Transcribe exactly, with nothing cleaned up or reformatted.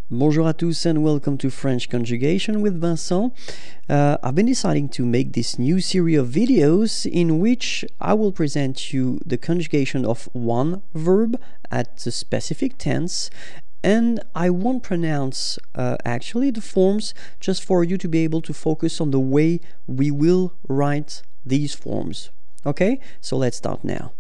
Bonjour à tous and welcome to French Conjugation with Vincent. Uh, I've been deciding to make this new series of videos in which I will present you the conjugation of one verb at the specific tense, and I won't pronounce uh, actually the forms, just for you to be able to focus on the way we will write these forms. Okay, so let's start now.